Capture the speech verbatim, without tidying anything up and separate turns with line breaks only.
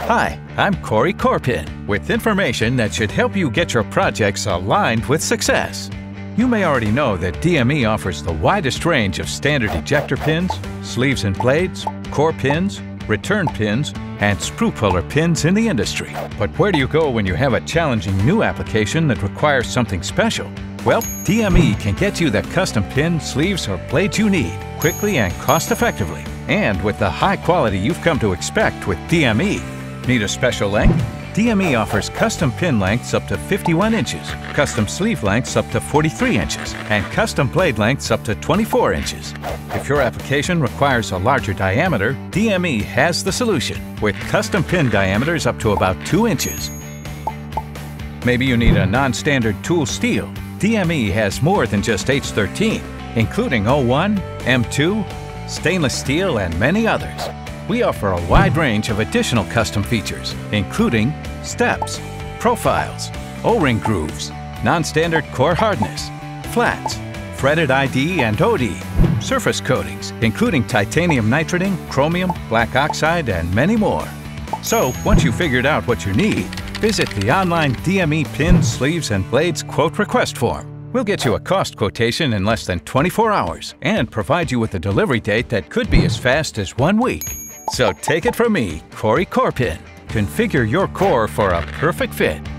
Hi, I'm Corey Corpin with information that should help you get your projects aligned with success. You may already know that D M E offers the widest range of standard ejector pins, sleeves and blades, core pins, return pins, and sprue puller pins in the industry. But where do you go when you have a challenging new application that requires something special? Well, D M E can get you the custom pin, sleeves, or blades you need quickly and cost-effectively, and with the high quality you've come to expect with D M E. Need a special length? D M E offers custom pin lengths up to fifty-one inches, custom sleeve lengths up to forty-three inches, and custom blade lengths up to twenty-four inches. If your application requires a larger diameter, D M E has the solution with custom pin diameters up to about two inches. Maybe you need a non-standard tool steel. D M E has more than just H thirteen, including O one, M two, stainless steel, and many others. We offer a wide range of additional custom features, including steps, profiles, O-ring grooves, non-standard core hardness, flats, fretted I D and O D, surface coatings, including titanium nitriding, chromium, black oxide, and many more. So, once you've figured out what you need, visit the online D M E Pins, Sleeves, and Blades quote request form. We'll get you a cost quotation in less than twenty-four hours and provide you with a delivery date that could be as fast as one week. So take it from me, Corey Corpin. Configure your core for a perfect fit.